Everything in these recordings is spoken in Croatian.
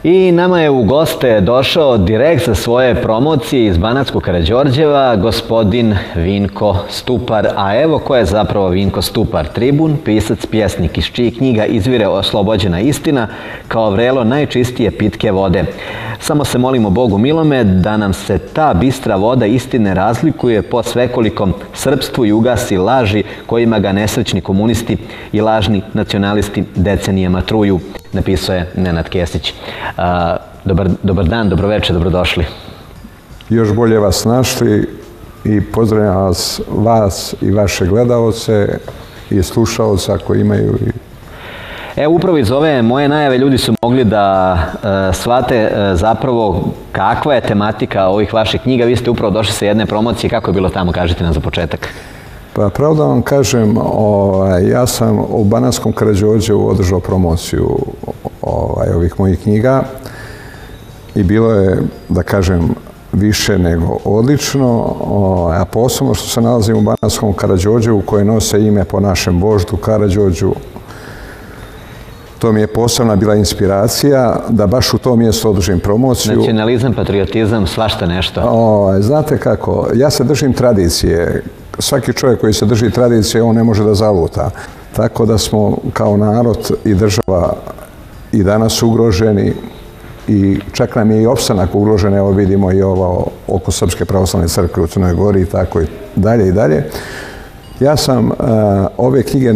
I nama je u goste došao direkt za svoje promocije iz Banatskog Karađorđeva gospodin Vinko Stupar. A evo ko je zapravo Vinko Stupar. Tribun, pisac, pjesnik, iz čijih knjiga izvire Oslobođena istina kao vrelo najčistije pitke vode. Samo se molimo Bogu milome da nam se ta bistra voda istine razlikuje po svekolikom srpstvu i ugasi laži kojima ga nesrećni komunisti i lažni nacionalisti decenijama truju, napisao je Nenad Kesić. Dobar dan, dobroveče, dobrodošli. Još bolje vas našli i pozdravljam vas i vaše gledaoce i slušaoca koji imaju. Upravo iz ove moje najave ljudi su mogli da shvate zapravo kakva je tematika ovih vaših knjiga. Vi ste upravo došli sa jedne promocije. Kako je bilo tamo? Kažite nam za početak. Pa pravo da vam kažem, ja sam u Banatskom Karađorđevu održao promociju ovih mojih knjiga i bilo je, da kažem, više nego odlično, a posebno što se nalazim u Banatskom Karađorđevu koje nose ime po našem voždu Karađorđu. To mi je posebna bila inspiracija da baš u tom mjestu održim promociju. Nacionalizam, patriotizam, svašta nešto. Znate kako, ja se držim tradicije. Svaki čovjek koji se drži tradicije, on ne može da zaluta. Tako da smo kao narod i država i danas ugroženi i čak nam je i opstanak ugrožen. Evo vidimo i ovo oko Srpske pravoslavne crkve u Crnoj Gori i tako i dalje i dalje. Ja sam ove knjige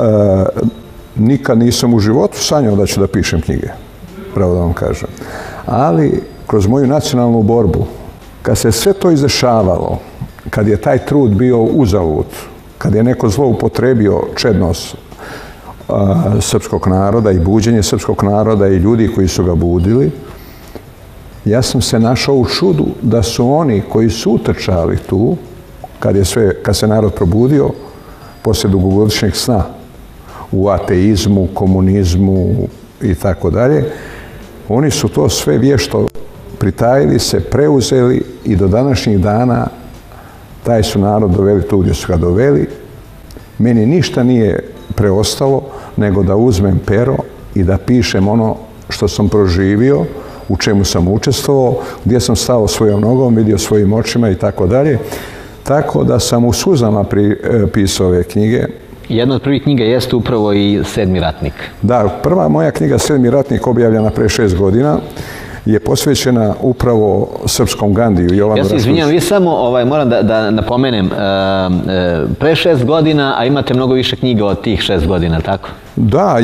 nikad nisam u životu sanjao da ću da pišem knjige, pravo da vam kažem. Ali kroz moju nacionalnu borbu, kad se sve to izdešavalo, kad je taj trud bio uzalud, kad je neko zloupotrebio čednost srpskog naroda i buđenje srpskog naroda i ljudi koji su ga budili, ja sam se našao u čudu da su oni koji su utrčali tu, kad se narod probudio, poslije dugogodišnjeg sna, u ateizmu, komunizmu i tako dalje, oni su to sve vješto pritajili se, preuzeli i do današnjih dana taj su narod doveli tu gdje su ga doveli. Meni ništa nije preostalo nego da uzmem pero i da pišem ono što sam proživio, u čemu sam učestvovao, gdje sam stao svojom nogom, vidio svojim očima i tako dalje. Tako da sam u suzama pisao ove knjige. Jedna od prvih knjiga jeste upravo i Sedmi ratnik. Da, prva moja knjiga Sedmi ratnik, objavljena pre 6 godina, je posvećena upravo srpskom Gandiju. Ja se izvinjam, vi samo moram da napomenem, pre 6 godina, a imate mnogo više knjiga od tih 6 godina, tako? Da,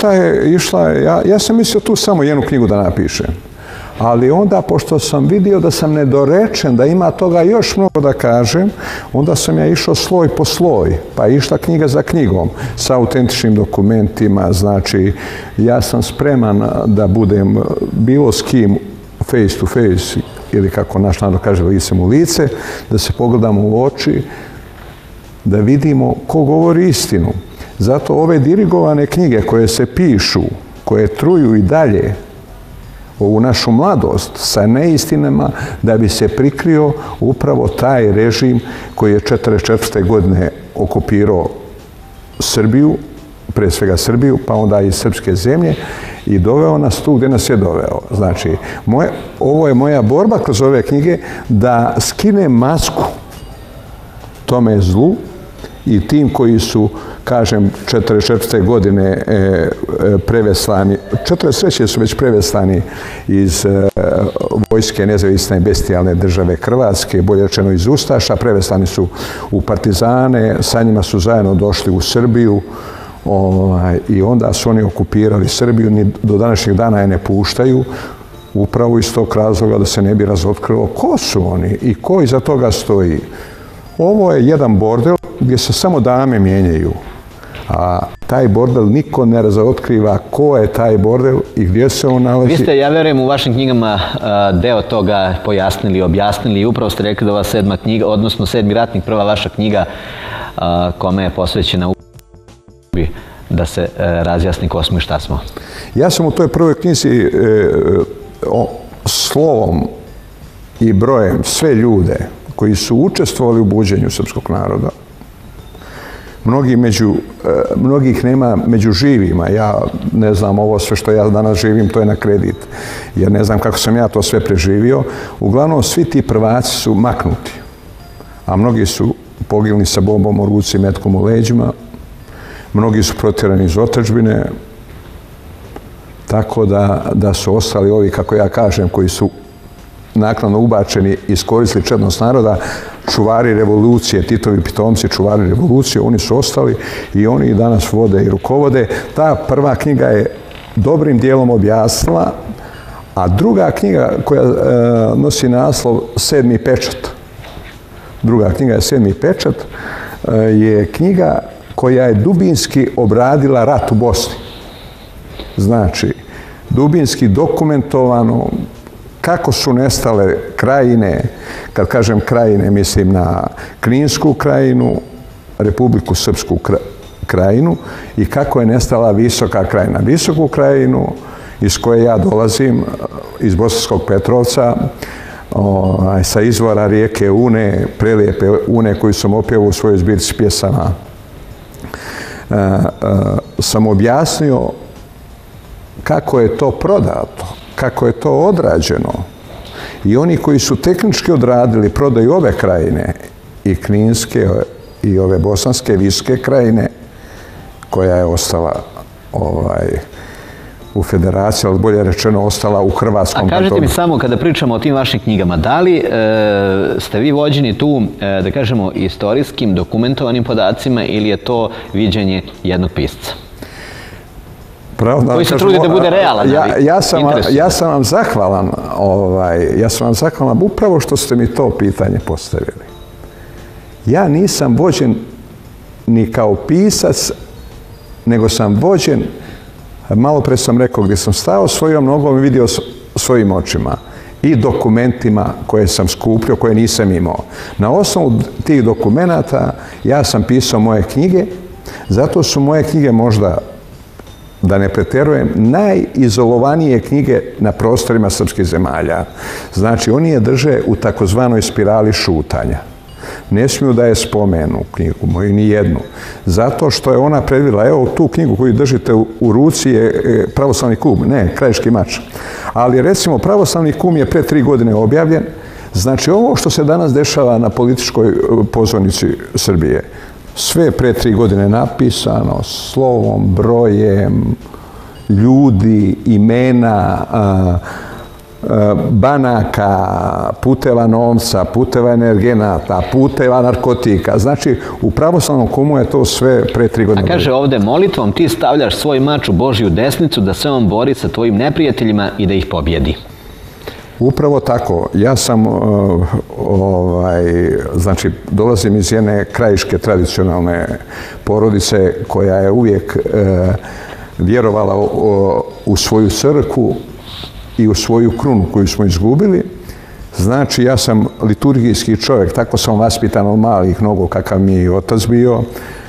ja sam mislio tu samo jednu knjigu da napišem. Ali onda, pošto sam vidio da sam nedorečen, da ima toga još mnogo da kažem, onda sam ja išao sloj po sloj, pa išla knjiga za knjigom, sa autentičnim dokumentima. Znači, ja sam spreman da budem bilo s kim face to face, ili kako naš narod kaže, licem u lice, da se pogledamo u oči, da vidimo ko govori istinu. Zato ove dirigovane knjige koje se pišu, koje truju i dalje ovu našu mladost sa neistinama da bi se prikrio upravo taj režim koji je 1944. godine okupirao Srbiju, pre svega Srbiju, pa onda i srpske zemlje i doveo nas tu gdje nas je doveo. Znači, ovo je moja borba kroz ove knjige da skinem masku tome zlu i tim koji su, kažem, 1944. godine preveslani, 1943. su već preveslani iz vojske nezavisne bestijalne države Hrvatske, bolje rečeno iz Ustaša, preveslani su u partizane, sa njima su zajedno došli u Srbiju i onda su oni okupirali Srbiju, ni do današnjeg dana je ne puštaju, upravo iz tog razloga da se ne bi razotkrilo ko su oni i ko iza toga stoji. Ovo je jedan bordel gdje se samo dame mijenjaju, a taj bordel niko ne razotkriva ko je taj bordel i gdje se on nalazi. Vi ste, ja verujem, u vašim knjigama deo toga pojasnili, objasnili i upravo ste rekli da ova sedma knjiga, odnosno Sedmi ratnik, prva vaša knjiga kome je posvećena da se razjasni ko smo i šta smo. Ja sam u toj prvoj knjizi slovom i brojem sve ljude koji su učestvovali u buđenju srpskog naroda, mnogih nema među živima. Ja ne znam, ovo sve što ja danas živim, to je na kredit. Jer ne znam kako sam ja to sve preživio. Uglavnom, svi ti prvaci su maknuti. A mnogi su poginuli sa bombom u ruci i metkom u leđima. Mnogi su protjerani iz otadžbine. Tako da su ostali ovi, kako ja kažem, koji su naknadno ubačeni, iskoristili čednost naroda, čuvari revolucije, Titovi pitomci, čuvari revolucije, oni su ostali i oni i danas vode i rukovode. Ta prva knjiga je dobrim dijelom objasnila, a druga knjiga koja nosi naslov Sedmi pečat. Druga knjiga je Sedmi pečat, je knjiga koja je dubinski obradila rat u Bosni. Znači, dubinski dokumentovano kako su nestale krajine, kad kažem krajine, mislim na Kninsku krajinu, Republiku Srpsku krajinu i kako je nestala Visoka krajina. Visoku krajinu iz koje ja dolazim, iz Bosanskog Petrovca, sa izvora rijeke Une, prelijepe Une koju sam opjevao u svojoj zbirci pjesama, sam objasnio kako je to prodato, kako je to odrađeno. I oni koji su tehnički odradili prodaju ove krajine, i Kninske i ove bosanske, Visoke krajine, koja je ostala u federaciji, ali bolje rečeno ostala u Hrvatskom kantonu. A kažete mi samo, kada pričamo o tim vašim knjigama, da li ste vi vođeni tu, da kažemo, istorijskim, dokumentovanim podacima ili je to viđenje jednog pisca? Koji se trudi da bude realan. Ja sam vam zahvalan, upravo što ste mi to pitanje postavili. Ja nisam vođen ni kao pisac, nego sam vođen, malo pre sam rekao, gdje sam stao svojom nogom i vidio svojim očima i dokumentima koje sam skupljio, koje nisam imao. Na osnovu tih dokumenata ja sam pisao moje knjige, zato su moje knjige možda, da ne pretjerujem, najizolovanije knjige na prostorima srpskih zemalja. Znači, oni je drže u takozvanoj spirali šutanja. Ne smiju da je spomenu knjigu moju, ni jednu. Zato što je ona predvidjela, evo tu knjigu koju držite u ruci je Pravoslavni kum, ne, Krajiški mač. Ali recimo, Pravoslavni kum je pre 3 godine objavljen. Znači, ovo što se danas dešava na političkoj pozornici Srbije, sve je pre 3 godine napisano, slovom, brojem, ljudi, imena, banaka, puteva novca, puteva energenata, puteva narkotika. Znači, u Pravoslavnom kumu je to sve pre 3 godine. A kaže ovde, molitvom ti stavljaš svoj mač u Božju desnicu da se on bori sa tvojim neprijateljima i da ih pobjedi. Upravo tako. Ja sam, znači, dolazim iz jedne krajiške tradicionalne porodice koja je uvijek vjerovala u svoju crkvu i u svoju krunu koju smo izgubili. Znači, ja sam liturgijski čovjek, tako sam vaspitan od malih nogu kakav mi je otac bio.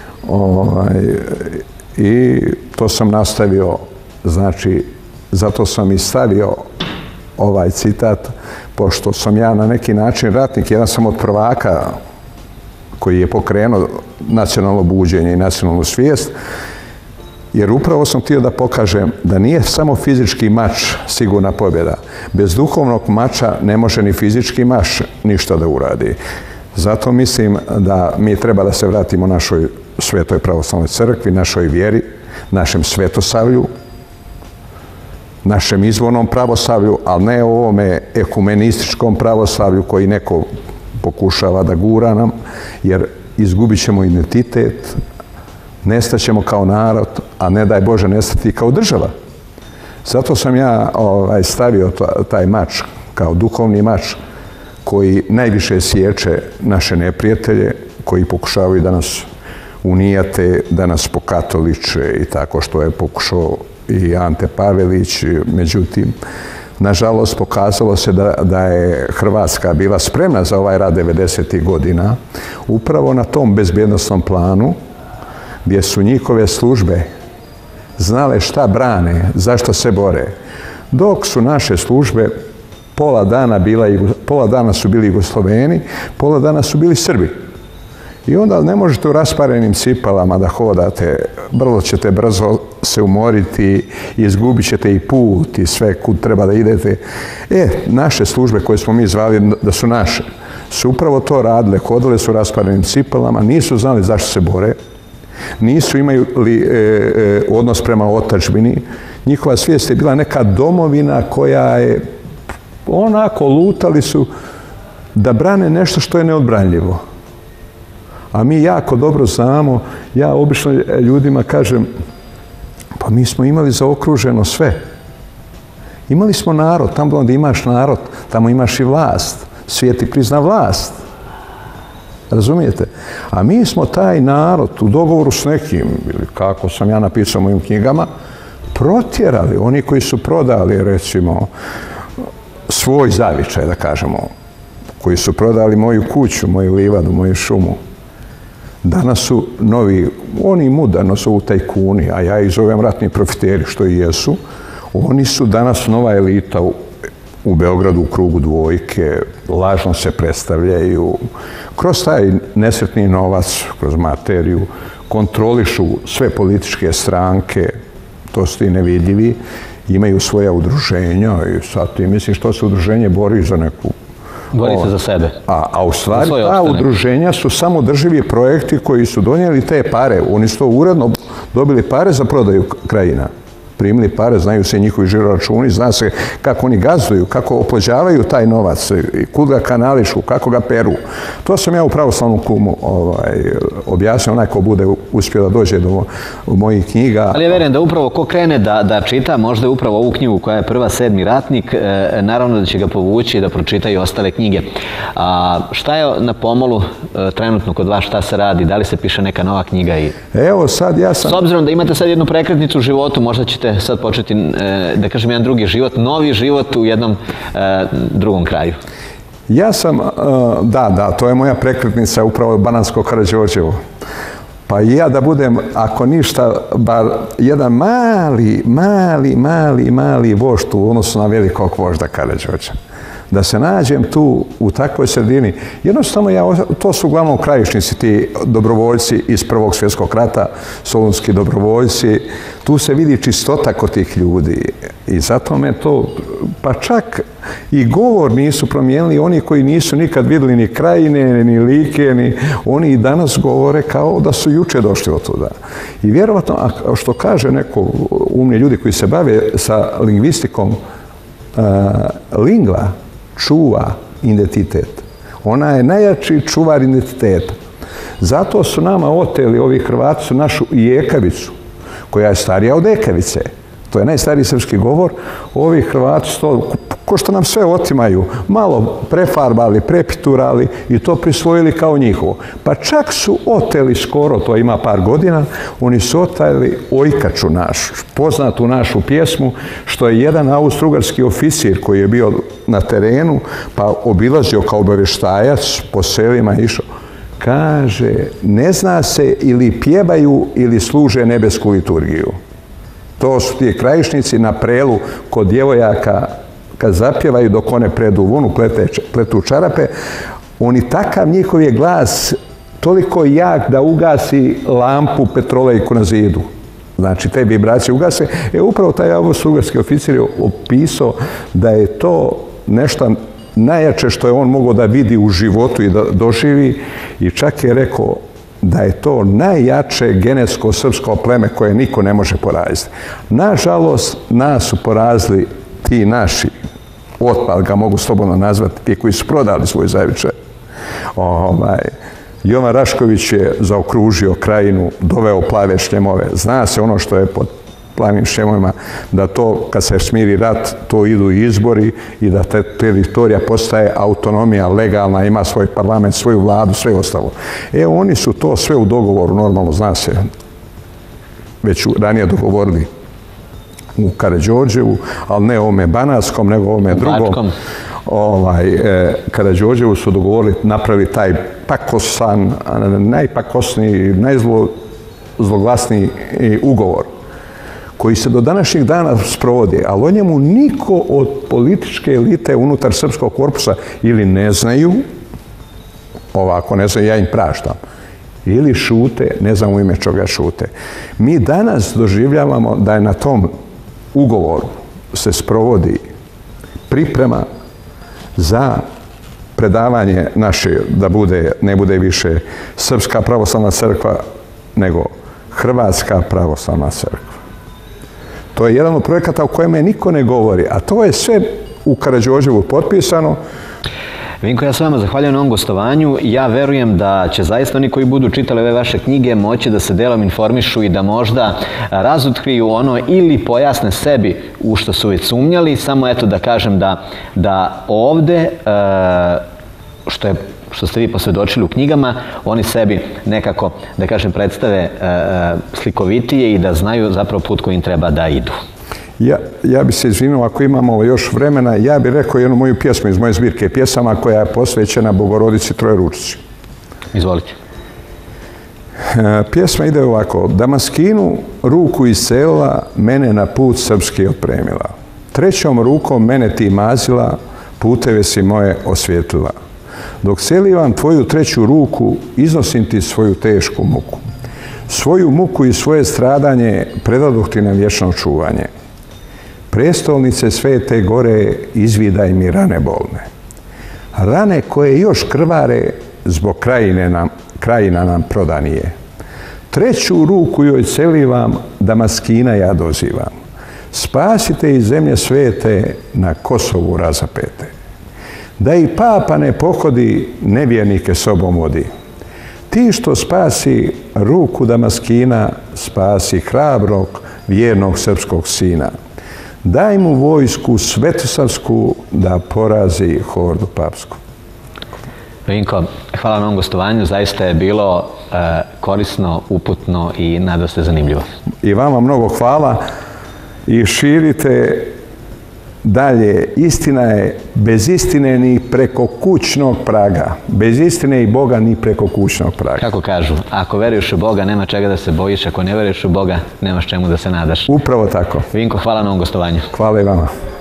I to sam nastavio, znači, zato sam i stavio ovaj citat, pošto sam ja na neki način ratnik, jedan sam od prvaka koji je pokrenuo nacionalno buđenje i nacionalnu svijest, jer upravo sam htio da pokažem da nije samo fizički mač sigurna pobjeda. Bez duhovnog mača ne može ni fizički mač ništa da uradi. Zato mislim da mi treba da se vratimo našoj Svetoj pravoslavnoj crkvi, našoj vjeri, našem svetosavlju, našem izvornom pravoslavlju, ali ne ovome ekumenističkom pravoslavlju koji neko pokušava da gura nam, jer izgubit ćemo identitet, nestaćemo kao narod, a ne daj Bože nestati kao država. Zato sam ja stavio taj mač kao duhovni mač koji najviše sječe naše neprijatelje, koji pokušavaju da nas unijate, da nas pokatoliče i tako što je pokušao i Ante Pavelić. Međutim, nažalost, pokazalo se da je Hrvatska bila spremna za ovaj rad 90. godina, upravo na tom bezbjednostnom planu, gdje su njihove službe znale šta brane, zašto se bore, dok su naše službe pola dana su bili Jugosloveni, pola dana su bili Srbi. I onda ne možete u rasparenim cipelama da hodate, vrlo ćete brzo se umoriti, izgubit ćete i put i sve kud treba da idete. Naše službe koje smo mi zvali da su naše, su upravo to radile, hodale su u rasparenim cipelama, nisu znali zašto se bore, nisu imali odnos prema otadžbini. Njihova svijest je bila neka domovina koja je, onako, lutali su da brane nešto što je neodbranljivo. A mi jako dobro znamo, ja obično ljudima kažem, pa mi smo imali zaokruženo sve. Imali smo narod, tamo gdje imaš narod, tamo imaš i vlast. Svijet ti prizna vlast. Razumijete? A mi smo taj narod u dogovoru s nekim, ili kako sam ja napisao u mojim knjigama, protjerali. Oni koji su prodali, recimo, svoj zavičaj, da kažemo, koji su prodali moju kuću, moju livadu, moju šumu. Danas su novi, oni mudarno su tajkuni, a ja ih zovem ratni profiteri, što i jesu. Oni su danas nova elita u Beogradu u krugu dvojke, lažno se predstavljaju. Kroz taj nesretni novac, kroz materiju, kontrolišu sve političke stranke, to su ti nevidljivi, imaju svoja udruženja i sad ti misliš što se udruženje bori za neku... Bori se za sebe. A u stvari ta udruženja su samo drživi projekti koji su donijeli te pare. Oni su to uredno dobili pare za prodaju krajina. Primili pare, znaju se njihovi žiroračuni, zna se kako oni gazduju, kako oplođavaju taj novac, kud ga kanališu, kako ga peru. To sam ja u pravoslavnom kumu objasnio, onaj ko bude uspio da dođe do mojih knjiga. Ali ja verujem da upravo ko krene da čita možda upravo ovu knjigu koja je prva Sedmi ratnik, naravno da će ga povući da pročita i ostale knjige. Šta je na pomolu trenutno kod vas, šta se radi, da li se piše neka nova knjiga? Evo sad ja sam... S obzirom da imate sad jednu prekretnicu u životu, možda ćete sad početi, da kažem, jedan drugi život, novi život u jednom drugom kraju. Ja sam, da, to je moja prekretnica upravo Banatsko Karađorđevo. Pa i ja da budem, ako ništa, bar jedan mali vožd u odnosu na velikog vožda Karađorđa. Da se nađem tu u takvoj sredini. Jednostavno, to su uglavnom krajišnici, ti dobrovoljci iz Prvog svjetskog rata, solunski dobrovoljci. Tu se vidi čistota kod tih ljudi. I zato me to, pa čak i govor nisu promijenili oni koji nisu nikad vidjeli ni Krajine, ni Like, oni i danas govore kao da su juče došli od tuda. I vjerovatno, a što kaže neko umni ljudi koji se bave sa lingvistikom, lingva čuva identitet. Ona je najjači čuvar identiteta. Zato su nama oteli, ovi Hrvati su našu jekavicu, koja je starija od ekavice. To je najstariji srpski govor. Ovi Hrvati su to, ko što nam sve otimaju, malo prefarbali, prepiturali i to prisvojili kao njihovo. Pa čak su oteli skoro, to ima par godina, oni su oteli ojkaču našu, poznatu našu pjesmu, što je jedan austrougarski oficir koji je bio na terenu, pa obilazio kao obavještajac po selima išao. Kaže, ne zna se ili pjevaju ili služe nebesku liturgiju. To su ti krajišnici na prelu kod djevojaka kad zapjevaju dok one predu vunu, pletu čarape. Oni takav njihov je glas toliko jak da ugasi lampu petrolejku na zidu. Znači, te vibracije ugase. Upravo taj austrougarski oficir je opisao da je to nešto najjače što je on mogao da vidi u životu i da doživi i čak je rekao da je to najjače genetsko srpsko pleme koje niko ne može poraziti. Nažalost, nas su porazili ti naši, otpad ga mogu slobodno nazvati, ti koji su prodali svoj zavičaj. Jovan Rašković je zaokružio krajinu, doveo plave šljemove. Zna se ono što je pod plavim šljemovima, da to, kad se smiri rat, to idu izbori i da teritorija postaje autonomija, legalna, ima svoj parlament, svoju vladu, sve ostalo. Oni su to sve u dogovoru, normalno, zna se, već ranije dogovorili u Karađorđevu, ali ne ovome Banatskom, nego ovome drugom. Karađorđevu su dogovorili, napravili taj pakosan, najpakosniji, najzloglasniji ugovor koji se do današnjih dana sprovodi, ali o njemu niko od političke elite unutar srpskog korpusa ili ne znaju, ovako ne znaju, ja im praštam, ili šute, ne znam u ime čega šute. Mi danas doživljavamo da je na tom ugovoru se sprovodi priprema za predavanje naše, da ne bude više Srpska pravoslavna crkva, nego Hrvatska pravoslavna crkva. To je jedan od projekata o kojem niko ne govori, a to je sve u Karađorđevu potpisano. Vinko, ja se vama zahvaljujem na ovom gostovanju. Ja verujem da će zaista oni koji budu čitali ove vaše knjige moći da se delom informišu i da možda razotkriju ono ili pojasne sebi u što su već sumnjali. Samo eto da kažem da ovde, što ste vi posvjedočili u knjigama, oni sebi nekako, da kažem, predstave slikovitije i da znaju zapravo put kojim treba da idu. Ja bi se izvinio, ako imamo još vremena, ja bih rekao jednu moju pjesmu iz moje zbirke pjesama koja je posvećena Bogorodici Trojeručici. Izvolite. Pjesma ide ovako. Damaskinu ruku iscelila, mene na put srpski otpremila. Trećom rukom mene ti mazila, puteve si moje osvijetlila. Dok celivam tvoju treću ruku, iznosim ti svoju tešku muku. Svoju muku i svoje stradanje predadoh ti na vječno čuvanje. Prestolnice Svete Gore, izvidaj mi rane bolne. Rane koje još krvare zbog krajina nam prodanije. Treću ruku joj celivam, Damaskina ja dozivam. Spasite iz zemlje svete, na Kosovu razapete. Da i papa ne pohodi, nevjernike sobom vodi. Ti što spasi ruku Damaskina, spasi hrabrog, vjernog srpskog sina. Daj mu vojsku svetosavsku da porazi hordu papsku. Vinko, hvala na ovom gostovanju. Zaista je bilo korisno, uputno i nadasve zanimljivo. I vama mnogo hvala i širite dalje. Istina je bez istine ni preko kućnog praga. Bez istine i Boga ni preko kućnog praga. Kako kažu, ako veruješ u Boga, nema čega da se bojiš. Ako ne veruješ u Boga, nemaš čemu da se nadaš. Upravo tako. Vinko, hvala na ovom gostovanju. Hvala i vama.